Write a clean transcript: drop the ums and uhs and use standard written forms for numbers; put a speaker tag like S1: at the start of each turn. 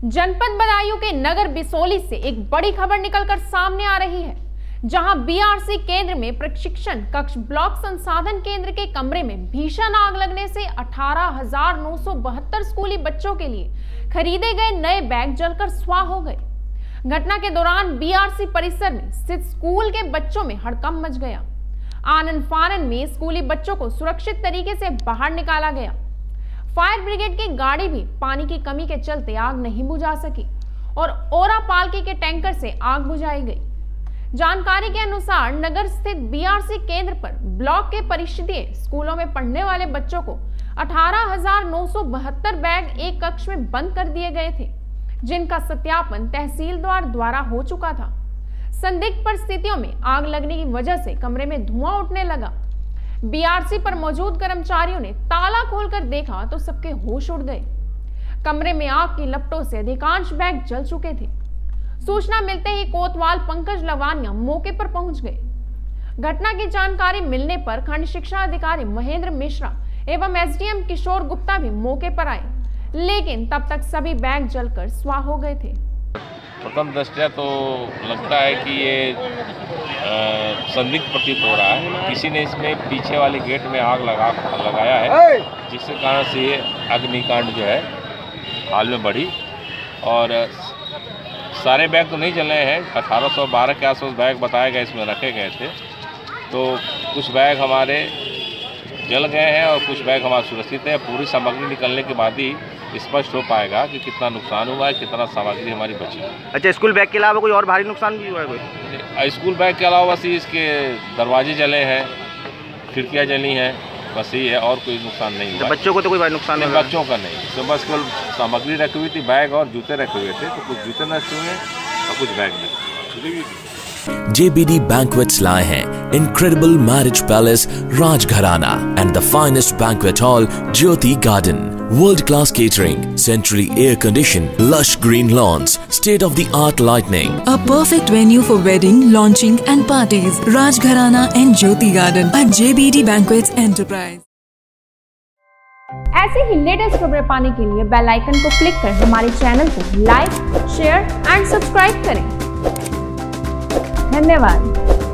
S1: जनपद बदायूं के नगर बिसोली से एक बड़ी खबर निकलकर सामने आ रही है, जहां बीआरसी केंद्र में प्रशिक्षण कक्ष ब्लॉक संसाधन केंद्र के कमरे में भीषण आग लगने से 18,972 स्कूली बच्चों के लिए खरीदे गए नए बैग जलकर स्वाह हो गए। घटना के दौरान बीआरसी परिसर में स्थित स्कूल के बच्चों में हड़कंप मच गया। आनन फानन में स्कूली बच्चों को सुरक्षित तरीके से बाहर निकाला गया। फायर ब्रिगेड की गाड़ी भी पानी की कमी के चलते आग नहीं बुझा सकी और ओरा पालकी के टैंकर से आग बुझाई गई। जानकारी के अनुसार नगर स्थित बीआरसी केंद्र पर ब्लॉक के परिषदीय स्कूलों में पढ़ने वाले बच्चों को 18,972 बैग एक कक्ष में बंद कर दिए गए थे, जिनका सत्यापन तहसीलदार द्वारा हो चुका था। संदिग्ध परिस्थितियों में आग लगने की वजह से कमरे में धुआं उठने लगा। बीआरसी पर मौजूद कर्मचारियों ने ताला खोलकर देखा तो सबके होश उड़ गए। कमरे में आग की लपटों से अधिकांश बैग जल चुके थे। सूचना मिलते ही कोतवाल पंकज लवानिया मौके पर पहुंच गए। घटना की जानकारी मिलने पर खंड शिक्षा अधिकारी महेंद्र मिश्रा एवं एसडीएम किशोर गुप्ता भी मौके पर आए, लेकिन तब तक सभी बैग जलकर स्वाह हो गए थे।
S2: प्रथम दृष्टया तो लगता है कि ये संदिग्ध प्रतीत हो रहा है। किसी ने इसमें पीछे वाले गेट में आग लगाया है, जिसके कारण से ये अग्निकांड जो है हाल में बढ़ी। और सारे बैग तो नहीं जले हैं, 1812 के आसपास बैग बताए गए इसमें रखे गए थे। तो कुछ बैग हमारे जल गए हैं और कुछ बैग हमारे सुरक्षित है। पूरी सामग्री निकलने के बाद ही स्पष्ट हो पाएगा कि कितना नुकसान हुआ है, कितना सामग्री हमारी बची।
S3: अच्छा, स्कूल बैग के अलावा कोई और भारी नुकसान भी हुआ है? कोई
S2: स्कूल बैग के अलावा बस इसके दरवाजे जले हैं, खिड़कियाँ जली हैं, बस ही है, और कोई नुकसान नहीं हुआ।
S3: बच्चों को तो कोई भारी नुकसान नहीं?
S2: बच्चों का नहीं, तो बस केवल सामग्री रखी हुई थी, बैग और जूते रखे हुए थे, तो कुछ जूते नष्ट हुए और कुछ बैग नहीं।
S4: JBD Banquets लाए हैं Incredible Marriage Palace Rajgharana and the finest banquet hall Jyoti Garden. World-class catering, centrally air-conditioned, lush green lawns, state-of-the-art lighting.
S5: A perfect venue for wedding, launching and parties. Rajgharana and Jyoti Garden at JBD Banquets Enterprise.
S1: ऐसे ही latest खबरें पाने के लिए bell icon को click कर हमारे channel को like, share and subscribe करें। धन्यवाद।